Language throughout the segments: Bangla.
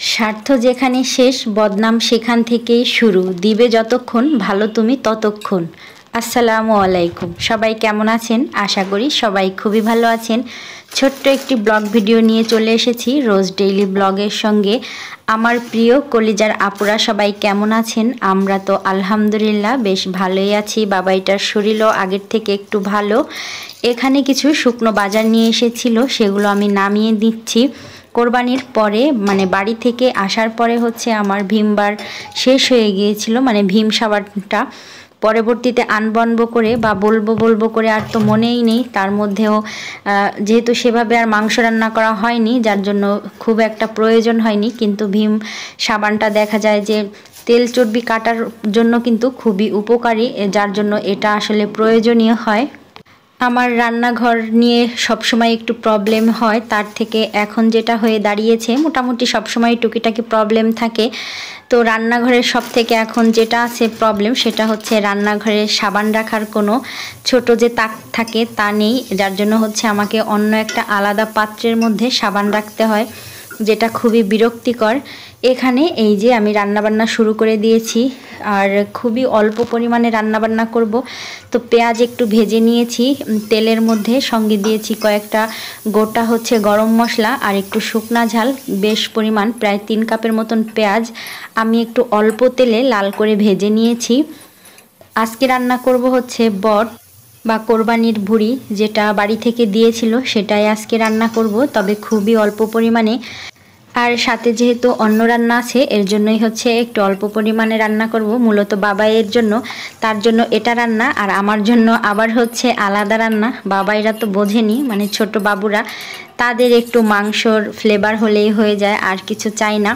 স্বার্থ যেখানে শেষ বদনাম সেখান থেকেই শুরু। দিবে যতক্ষণ ভালো তুমি ততক্ষণ। আসসালামু আলাইকুম, সবাই কেমন আছেন? আশা করি সবাই খুবই ভালো আছেন। ছোট্ট একটি ব্লগ ভিডিও নিয়ে চলে এসেছি রোজ ডেইলি ব্লগের সঙ্গে। আমার প্রিয় কলিজার আপুরা সবাই কেমন আছেন? আমরা তো আলহামদুলিল্লাহ বেশ ভালোই আছি। বাবাইটার শরীরও আগের থেকে একটু ভালো। এখানে কিছু শুকনো বাজার নিয়ে এসেছিল, সেগুলো আমি নামিয়ে দিচ্ছি। কোরবানির পরে বাড়ি থেকে আসার পরে আমার ভীমবার শেষ হয়ে গিয়েছিল, ভীম সাবানটা। পরবর্তীতে আনবো করে বা বলবো করে আর তো মনেই নেই। তার মধ্যেও যেহেতু সেভাবে আর মাংস রান্না করা হয়নি, যার জন্য খুব একটা প্রয়োজন হয়নি। কিন্তু ভীম সাবানটা দেখা যায় যে তেল চর্বি কাটার জন্য কিন্তু খুবই উপকারী, যার জন্য এটা আসলে প্রয়োজনীয় হয়। আমার রান্নাঘর নিয়ে সবসময় একটু প্রবলেম হয়, তার থেকে এখন যেটা হয়ে দাঁড়িয়েছে মোটামুটি সবসময় টুকিটাকি প্রবলেম থাকে। তো রান্নাঘরের সব থেকে এখন যেটা আছে প্রবলেম, সেটা হচ্ছে রান্নাঘরে সাবান রাখার কোনো ছোট যে তাক থাকে তা নেই, যার জন্য আমাকে অন্য একটা আলাদা পাত্রের মধ্যে সাবান রাখতে হয়, যেটা খুবই বিরক্তিকর। এখানে এই যে আমি রান্নাবান্না শুরু করে দিয়েছি, আর খুবই অল্প পরিমাণে রান্নাবান্না করব। তো পেঁয়াজ একটু ভেজে নিয়েছি তেলের মধ্যে, সঙ্গে দিয়েছি কয়েকটা গোটা গরম মশলা আর একটু শুকনা ঝাল, বেশ পরিমাণ প্রায় 3 কাপের মতন পেঁয়াজ আমি একটু অল্প তেলে লাল করে ভেজে নিয়েছি। আজকে রান্না করব বট বা কোরবানির ভুঁড়ি, যেটা বাড়ি থেকে দিয়েছিল সেটাই আজকে রান্না করব, তবে খুবই অল্প পরিমাণে। আর সাথে যেহেতু অন্য রান্না আছে, এর জন্যই একটু অল্প পরিমাণে রান্না করব, মূলত বাবাইয়ের জন্য। তার জন্য এটা রান্না, আর আমার জন্য আবার আলাদা রান্না। বাবাইরা তো বোঝেনি, ছোট বাবুরা, তাদের একটু মাংসর ফ্লেভার হলেই হয়ে যায়, আর কিছু চাই না।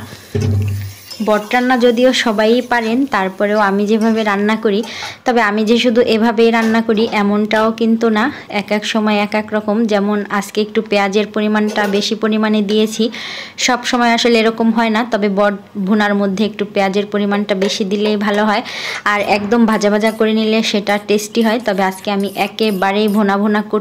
বট রান্না যদিও সবাই পারেন, তারপরেও আমি যেভাবে রান্না করি, তবে আমি যে শুধু এভাবেই রান্না করি এমনটাও কিন্তু না। এক এক সময় এক এক রকম। যেমন আজকে একটু পেঁয়াজের পরিমাণটা বেশি পরিমাণে দিয়েছি, সব সময় আসলে এরকম হয় না, তবে বট ভুনার মধ্যে একটু পেঁয়াজের পরিমাণটা বেশি দিলেই ভালো হয়, আর একদম ভাজা ভাজা করে নিলে সেটা টেস্টি হয়। তবে আজকে আমি একেবারেই ভোনা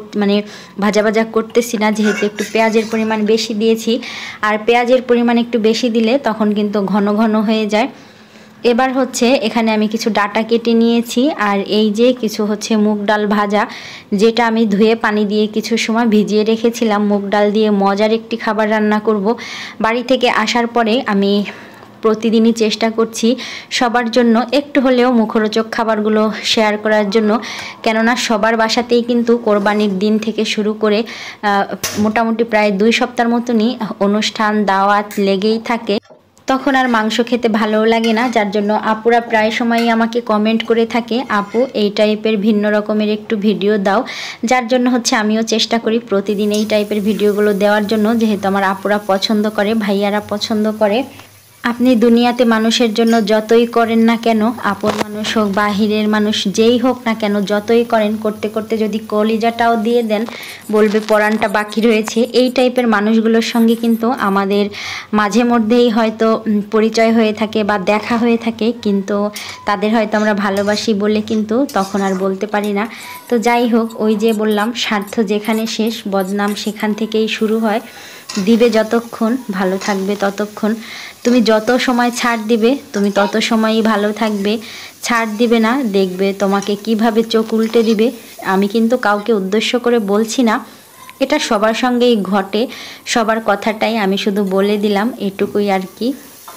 ভাজা ভাজা করতেছি না, যেহেতু একটু পেঁয়াজের পরিমাণ বেশি দিয়েছি, আর পেঁয়াজের পরিমাণ একটু বেশি দিলে তখন কিন্তু ঘন ঘন হয়ে যায়। এবার এখানে আমি কিছু ডাটা কেটে নিয়েছি, আর এই যে কিছু মুগ ডাল ভাজা, যেটা আমি ধুয়ে পানি দিয়ে কিছু সময় ভিজিয়ে রেখেছিলাম। মুগ ডাল দিয়ে মজার একটি খাবার রান্না করব। বাড়ি থেকে আসার পরে আমি প্রতিদিনই চেষ্টা করছি সবার জন্য একটু হলেও মুখরোচক খাবারগুলো শেয়ার করার জন্য, কেননা সবার বাসাতেই কিন্তু কোরবানির দিন থেকে শুরু করে মোটামুটি প্রায় 2 সপ্তাহের মতনই অনুষ্ঠান দাওয়াত লেগেই থাকে। তখন আর মাংস খেতে ভালোও লাগে না, যার জন্য আপুরা প্রায় সময়ই আমাকে কমেন্ট করে থাকে, আপু এই টাইপের ভিন্ন রকমের একটু ভিডিও দাও। যার জন্য আমিও চেষ্টা করি প্রতিদিন এই টাইপের ভিডিওগুলো দেওয়ার জন্য, যেহেতু আমার আপুরা পছন্দ করে, ভাইয়ারা পছন্দ করে। আপনি দুনিয়াতে মানুষের জন্য যতই করেন না কেন, আপন মানুষ হোক বাহিরের মানুষ যেই হোক না কেন, যতই করেন, করতে করতে যদি কলিজাটাও দিয়ে দেন, বলবে পরাণটা বাকি রয়েছে। এই টাইপের মানুষগুলোর সঙ্গে কিন্তু আমাদের মাঝে মধ্যেই হয়তো পরিচয় হয়ে থাকে বা দেখা হয়ে থাকে, কিন্তু তাদের হয়তো আমরা ভালোবাসি বলে কিন্তু তখন আর বলতে পারি না। তো যাই হোক, ওই যে বললাম, স্বার্থ যেখানে শেষ বদনাম সেখান থেকেই শুরু হয়। দিবে যতক্ষণ ভালো থাকবে ততক্ষণ। তুমি যত সময় ছাড় দিবে তুমি তত সময়ই ভালো থাকবে। ছাড় দিবে না, দেখবে তোমাকে কিভাবে চোখ উল্টে দিবে। আমি কিন্তু কাউকে উদ্দেশ্য করে বলছি না, এটা সবার সঙ্গেই ঘটে, সবার কথাটাই আমি শুধু বলে দিলাম, এটুকুই আর কি।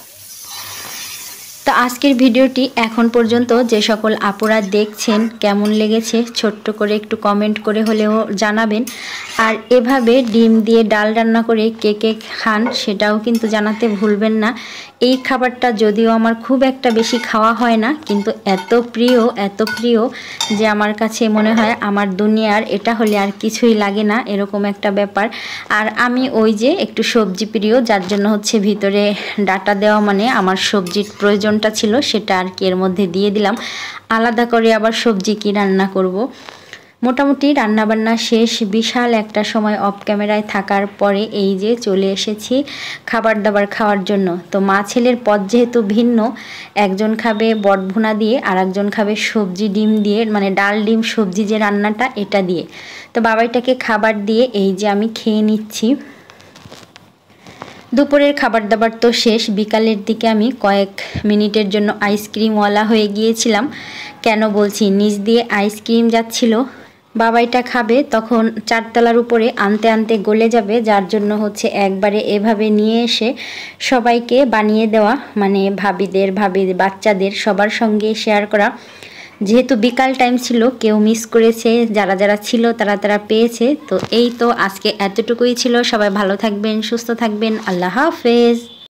তো আজকের ভিডিওটি এখন পর্যন্ত যে সকল আপুরা দেখছেন, কেমন লেগেছে ছোট্ট করে একটু কমেন্ট করে হলেও জানাবেন। আর এভাবে ডিম দিয়ে ডাল রান্না করে কে কে খান সেটাও কিন্তু জানাতে ভুলবেন না। এই খাবারটা যদিও আমার খুব একটা বেশি খাওয়া হয় না, কিন্তু এত প্রিয় যে আমার কাছে মনে হয় আমার দুনিয়ার এটা হলে আর কিছুই লাগে না, এরকম একটা ব্যাপার। আর আমি ওই যে একটু সবজি প্রিয়, যার জন্য ভিতরে ডাটা দেওয়া আমার সবজির প্রয়োজনটা ছিল, সেটা আর কি এর মধ্যে দিয়ে দিলাম। আলাদা করে আবার সবজি কি রান্না করব। মোটামুটি রান্নাবান্না শেষ। বিশাল একটা সময় অফ ক্যামেরায় থাকার পরে এই যে চলে এসেছি খাবার দাবার খাওয়ার জন্য। তো মা ছেলের পদ যেহেতু ভিন্ন, একজন খাবে বটভুনা দিয়ে আর একজন খাবে সবজি ডিম দিয়ে, ডাল ডিম সবজি যে রান্নাটা এটা দিয়ে। তো বাবাইটাকে খাবার দিয়ে এই যে আমি খেয়ে নিচ্ছি। দুপুরের খাবার দাবার তো শেষ, বিকালের দিকে আমি কয়েক মিনিটের জন্য আইসক্রিমওয়ালা হয়ে গিয়েছিলাম। কেন বলছি, নিচ দিয়ে আইসক্রিম যাচ্ছিল, বাবাইটা খাবে, তখন 4 তলার উপরে আনতে আনতে গলে যাবে, যার জন্য হচ্ছে একবারে এভাবে নিয়ে এসে সবাইকে বানিয়ে দেওয়া, মানে ভাবিদের বাচ্চাদের সবার সঙ্গে শেয়ার করা। যেহেতু বিকাল টাইম ছিল, কেউ মিস করেছে, যারা যারা ছিল তারা পেয়েছে। তো এই তো আজকে এতটুকুই ছিল। সবাই ভালো থাকবেন, সুস্থ থাকবেন, আল্লাহ হাফেজ।